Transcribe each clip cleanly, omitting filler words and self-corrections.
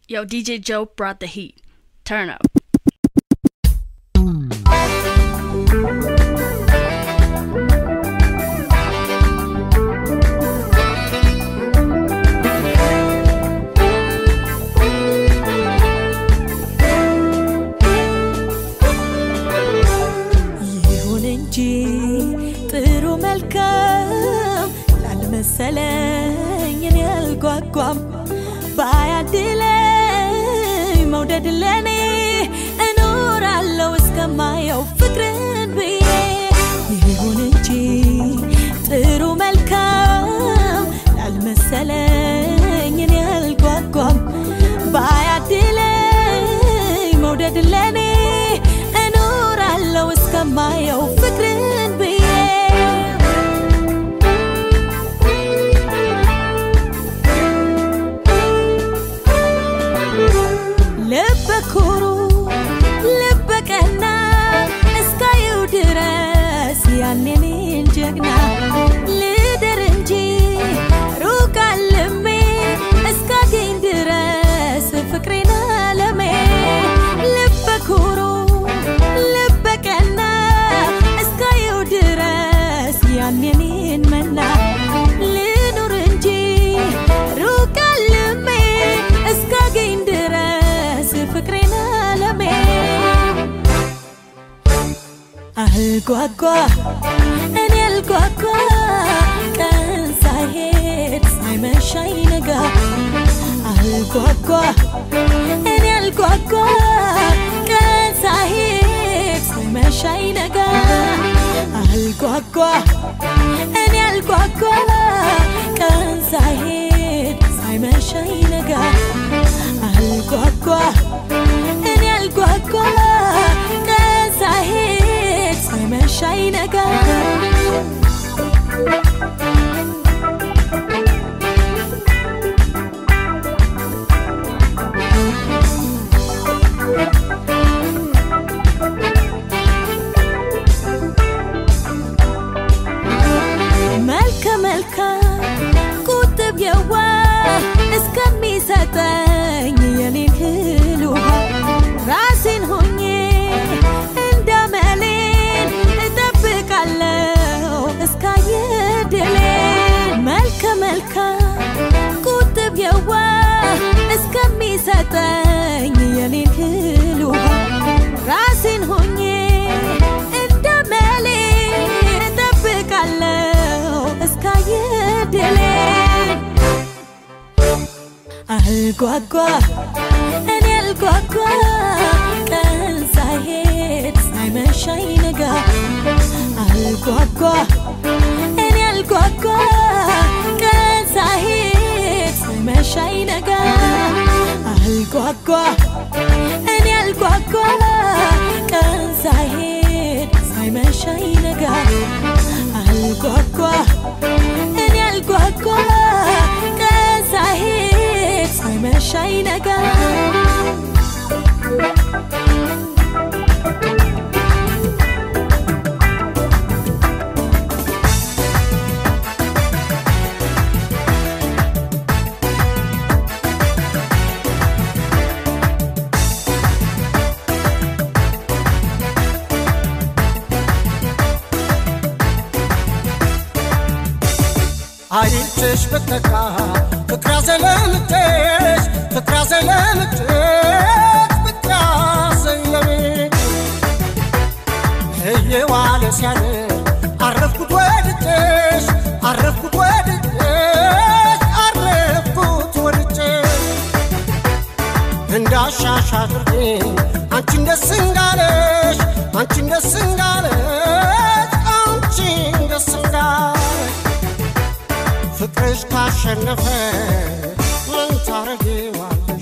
Yo, DJ Joe brought the heat. Turn up. سلام يا Alguaguam بايعدلي مودد لني أنور على وسكما يو فكرن بيه يهون انجي ترو ملكام للمسلام يا Alguaguam بايعدلي مودد لني أنور على وسكما يو فكرن بيه لبكورو لبكنا اسكايو درس يعني جغنا لدرنجي روك علمي اسكاين درس فكرنا لمي لبكورو لبكنا اسكايو درس يعني منا لنورنجي روك علمي اسكاين درس فكرنا لمي Alguaguam أنا Alguaguam كان سايد سايمن شاينغا Alguaguam أنا Alguaguam كان سايد سايمن شاينغا Alguaguam أنا Alguaguam كان سايد سايمن شاينغا Alguaguam أنا Alguaguam كان سايد سايمن شاينغا ملكا كتب يواه اسكمي ستاين يلين هلوها راسين هوني انداملين اتبك علو اسكايدلين ملكا كتب يواه اسكمي ستاين يلين هلوها راسين هوني انداملين اتبك علو اسكايدلين Alguaguam أنا Alguaguam كان سايد سايمن شاينغا Alguaguam أنا Alguaguam كان سايد سايمن شاينغا Alguaguam أنا Alguaguam كان سايد سايمن شاينغا Alguaguam أنا Alguaguam كان سايد سايمن شاينغا አይቼሽ በተካ ፍቅራ ዘለምቴሽ ፍቅራ ዘለሜ እየዋለ ሲያለ አረፍኩት ወድጄሽ እንዳሻሽ አድርጌ አንቺን ደስ እንዳለሽ ፍቅርሽ ካሸነፈ ምን ታረጊዋለሽ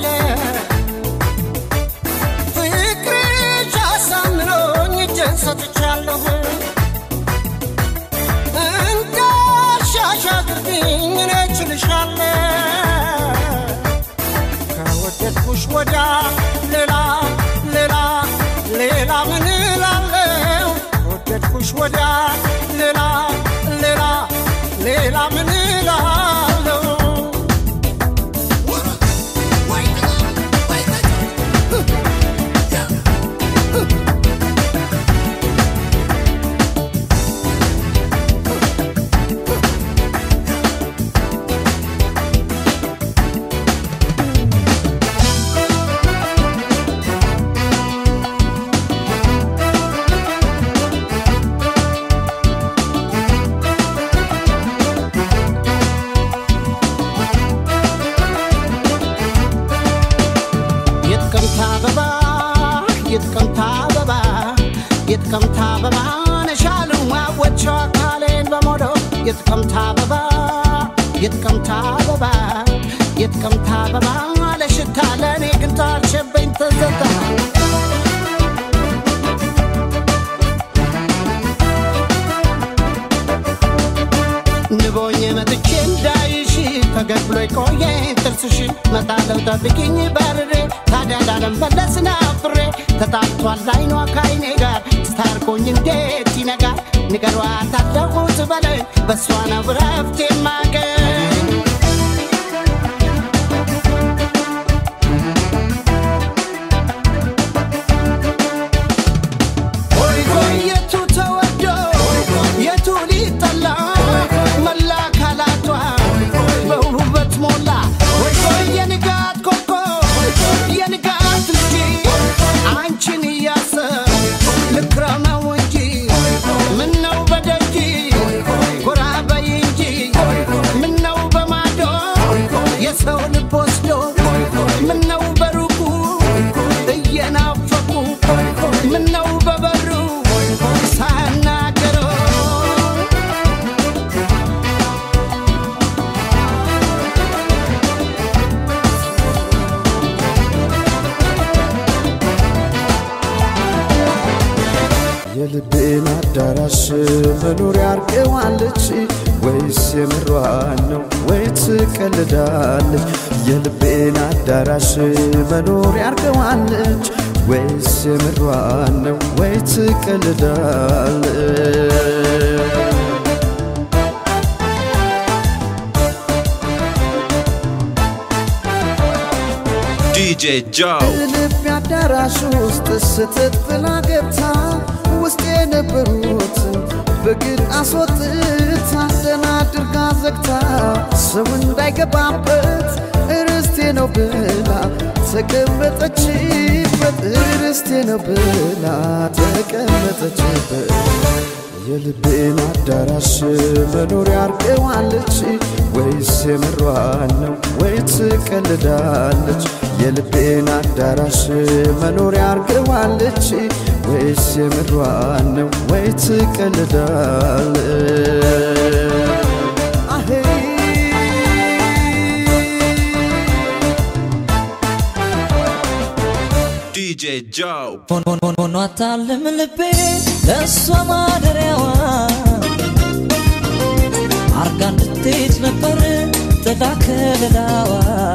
ቆየ ፍቅርሽ አሳምኖኝ እጄን ሰጥቻለሁ እንዳሻሽ አድርጊኝ እኔ እችልሻለሁ ከወደድኩሽ ወዲያ ሌላ ምን እላለሁ ከወደድኩሽ ወዲያ ሌላ ምን እላለሁ يتكمتا بابا على شتالاني كنت عرشبين تزتا نبوني متكين دايشي فقبلو يكوين ترسشي متعلو تبكيني بارري تادا دالم بلسنا فري تتعطو اللاينو كايني غار ستاركوني نديتي نغار نغارو عطاقو تبالي بسوانا برافتي ماغين የልቤን አዳራሽ መኖር ያርቀዋለች ወይስ የምሯን ነው ወይ ትቀልዳለች የልቤን አዳራሽ መኖር ያርቀዋለች ወይስ የምሯን ነው ወይ ትቀልዳለች DJ Joe ልቤ አዳራሽ ውስጥ ስትጥላ ገብታ ውስጥ የነበሩት በግድ አስወጥታ ደና አድርጋ ዘግታ ሰው እንዳይገባበት ርስቴ ነው ብላ ተቀመጠችበት ርስቴ ነው ብላ ተቀመጠችበት የልቤን አዳራሽ መኖር ያርቀዋለች ወይስ የምሯን ነው ወይ ትቀልዳለች የልቤን አዳራሽ መኖር ያርቀዋለች ወይስ የምሯን ነው ወይ ትቀልዳለች DJ Joe ሆኖ አታልም ልቤ ለሷ ማደሪያዋ አርጋ እንድትሄድ ነበር ጥላ ከለላዋ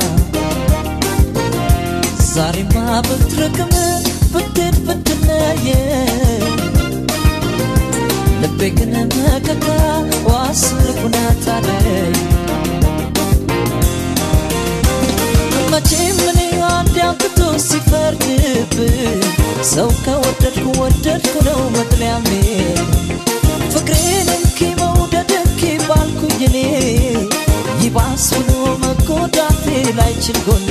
ዛሬማ ብትርቅም ብትሄድ ብትለየ ልቤ ግን መከታ ዋስልኩና ታለይ መቼም እኔ አንድ ያንክቶ ሲፈርድብህ ሰው ከወደድኩ ወደድኩ ነው መጥለያሜ ፍቅሬን እንኪ መውደድ እንኪ ባልኩኝ እኔ ይባስ ብሎ መጎዳቴ ላይችል ጎኔ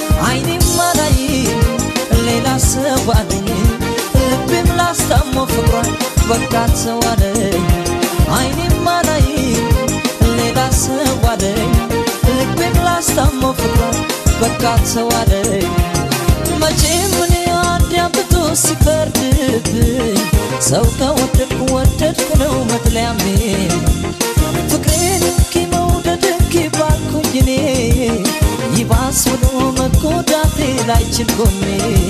ልቤም ላስታሞ ፍቅሯ በቃት ሰዋለኝ አይኔማ ላይ ሌላ ሰዋለኝ ልቤን ላስታመው ፍቅሯ በቃት ሰዋለኝ መቼም እኔ አንድ አብቶ ሲፈርድብኝ ሰው ከወደድኩ ወደድኩ ነው መጥለያሜ ፍቅሬን እንኪ መውደድ እንኪ ባልኩኝ እኔ ይባስ ብሎ መጎዳቴ ላይችል ጎኔ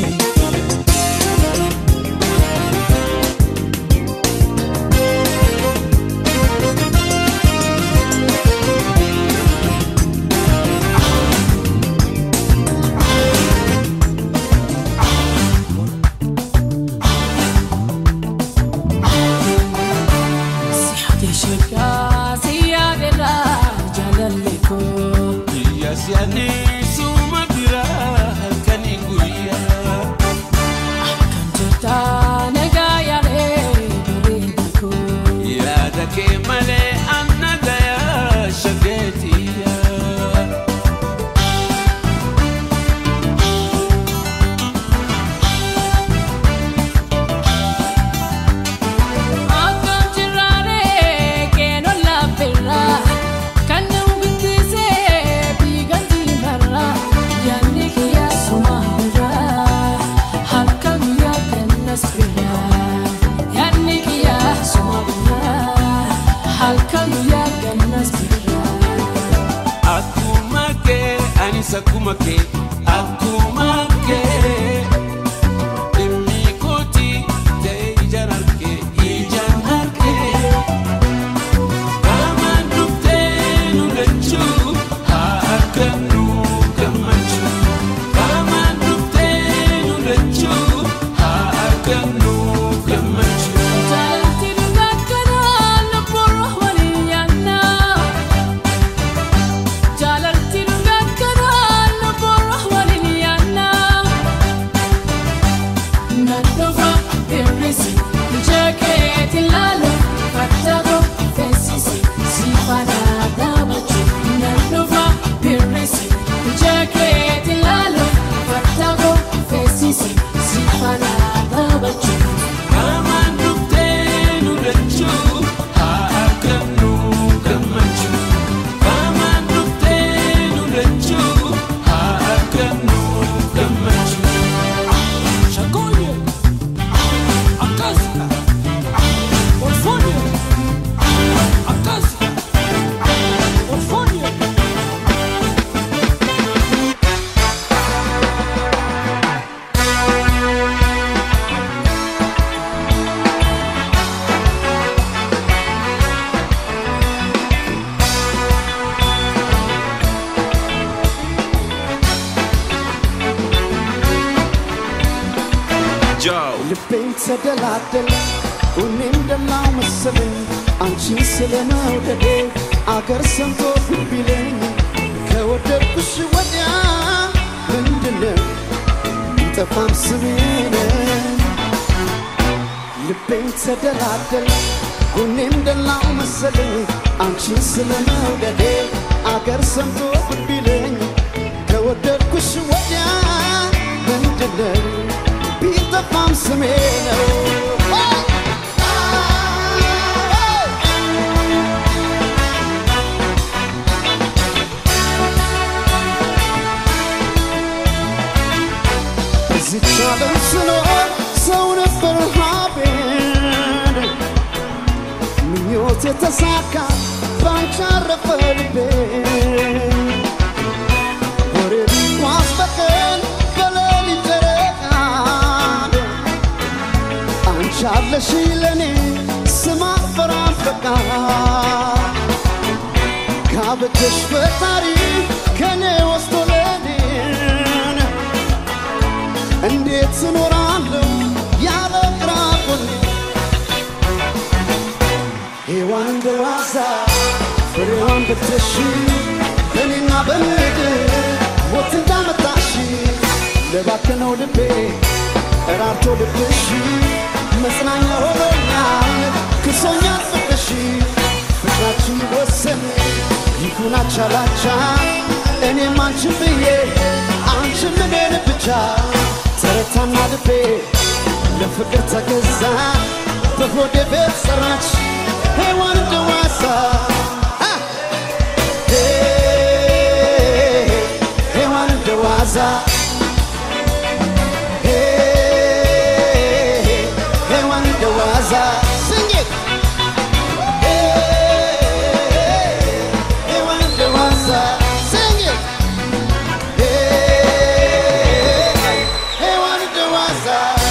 ልቤን ተደላደለ እኔም ደላው መሰለኝ አንቺን ስለመውደዴ አገር ሰምቶ ቢለኝ ከወደድኩሽ ወዲያ ምንድነው ይጠፋም ስሜ ልቤን ተደላደለ እኔም ደላው መሰለኝ አንቺን ስለመውደዴ አገር ሰምቶ ቢለኝ ከወደድኩሽ ወዲያ ምንድነው ቢጠፋም ስሜ ነው እዚች ዓለም ስኖር ሰው ነበር ሀቤን ምኞቴ ተሳካ ባንቺ አረፈ ልቤ ወሬ ቢጓዝ በቀን በሌሊት ጨረቃ አንቺ አለሽ ለኔ ስም አልፈራም በቃ ካብተሽ ፈጣሪ ከኔ ወስዶ ለኔን እንዴት እኖራለሁ ያለ ቅራቆኔ ሔዋን እንደዋዛ ፍሬዋን በተሽ በኔና በምድር ሞት እንዳመጣሽ ለባከነው ልቤ እራርቶ ልብሽ መጽናኛ ሆኖኛል ክሶኛል ፍቅርሽ ፍቅራችን ወሰን ይሁን አቻላቻ እኔም አንቺን ብዬ አንቺን እኔን ብቻ ተረታና ልቤ ለፍቅር ተገዛ በሆዴ ቤት ሰራች ሔዋን ደዋሳ ሔዋን ደዋሳ ሔዋን ደዋሳ Sing it ሔዋን ደዋሳ Sing it ሔዋን ደዋሳ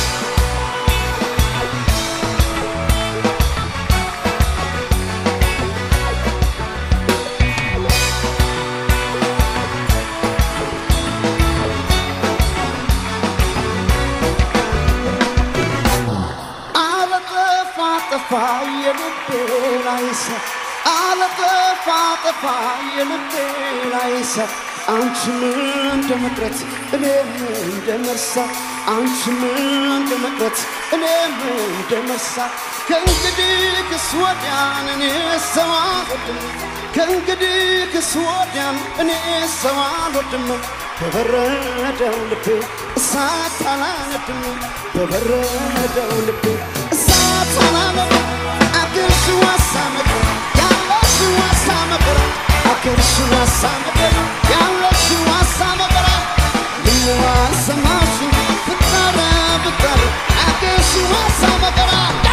አንቺም እንደመቅረት እኔም እንደመርሳ አንቺም እንደመቅረት እኔም እንደመርሳ ከእንግዲህ ወዲያን እኔ ሰው አልወድም ከእንግዲህ ወዲያን እኔ ሰው አልወድም በበረደው ልቤ እሳት አላነድም በበረደው ልቤ እሳት አላነድም አገርሽው አሳመቅ ያለሽው አሳመቅራ አገርሽው አሳመቅራ ያለሽው አሳመቅራ ምንዋል ሰማሽ ብታረ ብታረ አገርሽው አሳመቅራ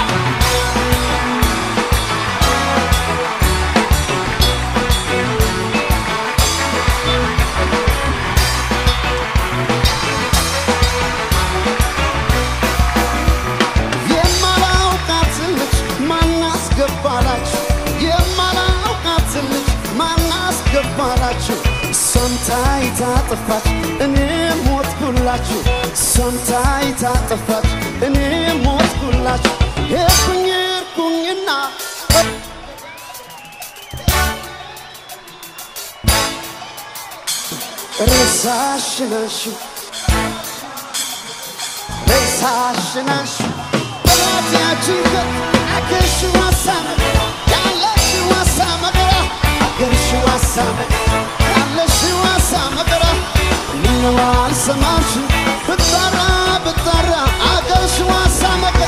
ሰምታይ ታጥፋች እኔ ሞትኩላችሁ ሰምታይ ታጥፋች እኔ ሞትኩላችሁ የኩኝና ረሳሽናሽ በላቲያችን አገርሽ ዋሳመ ያለሽ ዋሳመ አገርሽ ዋሳመ Samagara, Minawal Samash, Bitara, Agashwa Samagara.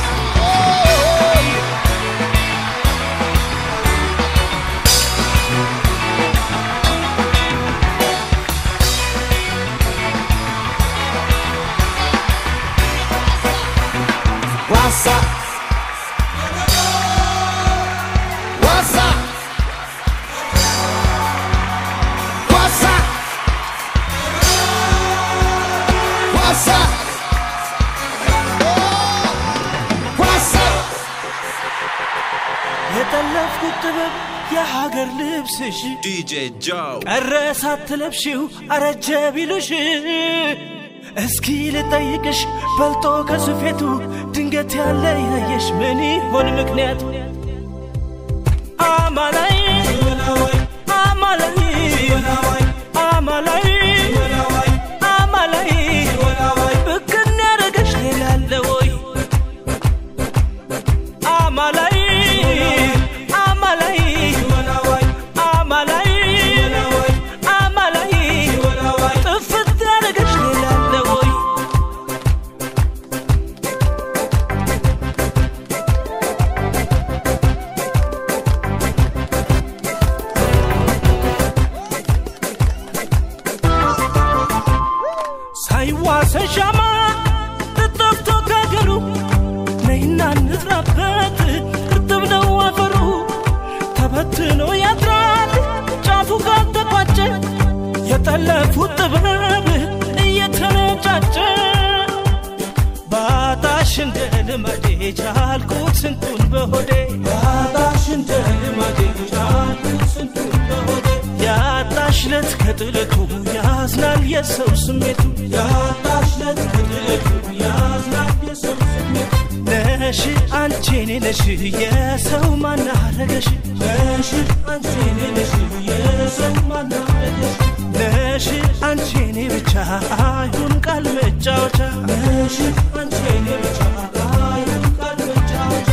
What's up? የሀገር ልብስሽ DJ Joe ቀረሳት ለብሽው አረጀ ቢሉሽ እስኪ ልጠይቅሽ በልጦ ከስፌቱ ድንገት ያለ ያየሽ ምን ይሆን ምክንያቱ አማላይ አማላይ አማላይ አማላይ ብክን ያረገሽ ሌላለ ወይ አማላይ የጠለፉት ጥበብ እየተነጫጨ ባጣሽ እንደ ልማዴ ቻልኩት ስንቱን በሆዴ ባጣሽ እንደ ልማዴ ቻልኩት ስንቱን በሆዴ ያጣሽ ለት ከጥለቱ ያዝናል የሰው ስሜቱ ያጣሽ ለት ከጥለቱ ያዝናል የሰው ስሜቱ ነሽ አንቺ ነሽ የሰው ማናረገሽ ነሽ አንቺ ነሽ የሰው ማናረገሽ ነሽ አንቺ ብቻ አይሁን ቃል መጫወቻ ነሽ አንቺ ብቻ አይሁን ቃል መጫወቻ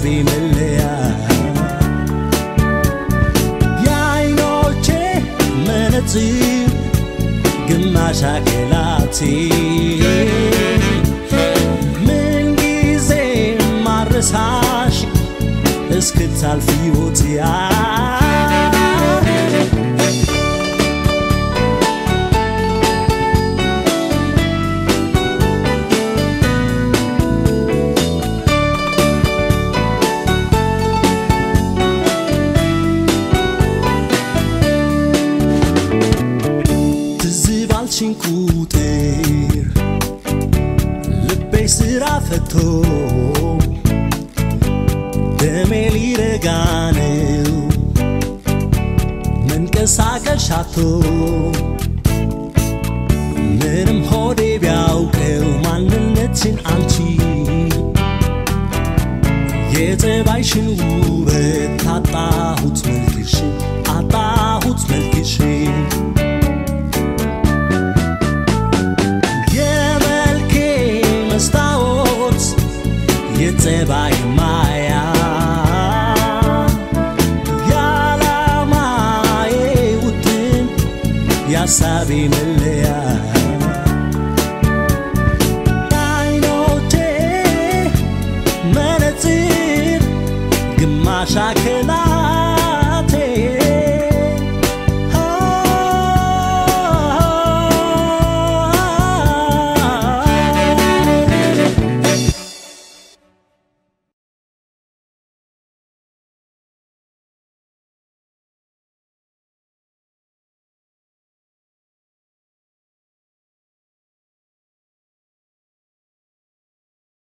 ያሳቢ መለያ ያይኖቼ መነጽር ግማሽ አካላቴ ምን ጊዜ ማረሳሽ እስክታልፊ ሕይወትያ ቁጥር ልቤ ስራ ፈቶ ደሜ ሊረጋ ነው መንቀሳቀስ አጥቶ ምንም ሆዴ ቢያውቀው ማንነትሽን አንቺ የጠባይሽን ውበት አጣሁት መልክሽን የጸባይ ማያ ያላማዬ ውጥን ያሳቢ መለያ